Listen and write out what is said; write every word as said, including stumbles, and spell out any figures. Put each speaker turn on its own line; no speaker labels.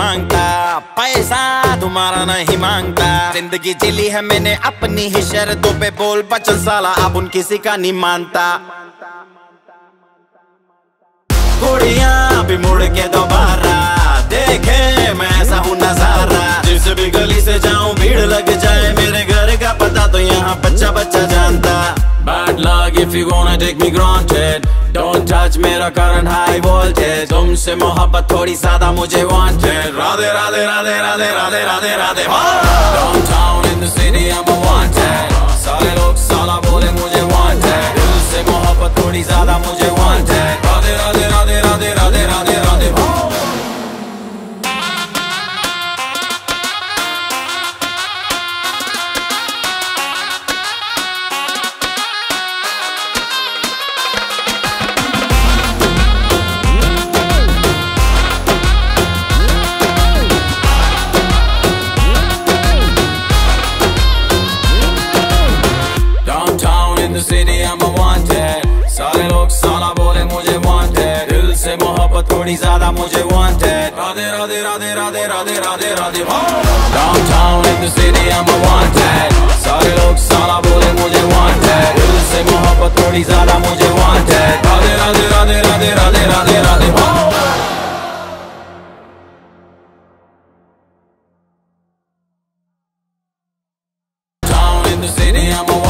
मांगता, पैसा तुम्हारा नहीं मांगता। जिंदगी जिली है मैंने अपनी ही शर्तों पे, बोल बचन साला अब उन किसी का नहीं मानता। कुड़ियां भी मुड़ के दोबारा देखे मैं ऐसा हूँ नजारा। जिस भी गली से जाऊं भीड़ लग जाए, मेरे घर का पता तो यहाँ बच्चा बच्चा जानता। Bad luck if you gonna take me granted, don't touch मेरा current high voltage। तुमसे मोहब्बत थोड़ी ज्यादा मुझे wanted। Radhe Radhe Radhe Radhe Radhe Radhe Radhe. Downtown in the city I'm a wanted, सारे लोग साला बोले मुझे wanted। दिल से मोहब्बत थोड़ी ज्यादा मुझे wanted। Radhe Radhe Radhe Radhe Radhe Radhe Radhe. City I'm a wanted, सारे लोग साला बोले मुझे wanted। दिल से मोहब्बत थोड़ी ज्यादा मुझे wanted। Radhe Radhe Radhe Radhe Radhe Radhe Radhe. Downtown in the city I'm a wanted, सारे लोग साला बोले मुझे wanted। दिल से मोहब्बत थोड़ी ज्यादा मुझे wanted। Radhe Radhe Radhe Radhe Radhe Radhe Radhe. Downtown in the city I'm a